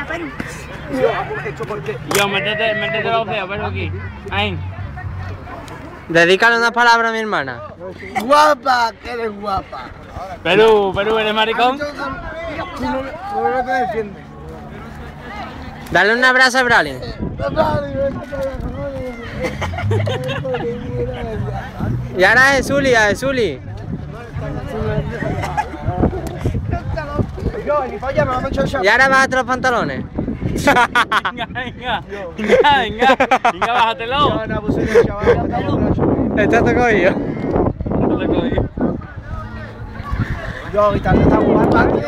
Mira, Perú. Yo, métete los dedos, Perú, aquí. Ahí. Dedícale unas palabras a mi hermana. Guapa, que eres guapa. Perú, ¿eres maricón? No te defiendes. Dale un abrazo a Bralin. Y ahora a Jesuli, Y ahora bájate los pantalones. Venga, bájatelo. Está tocado yo. Yo, ahorita no está guapa.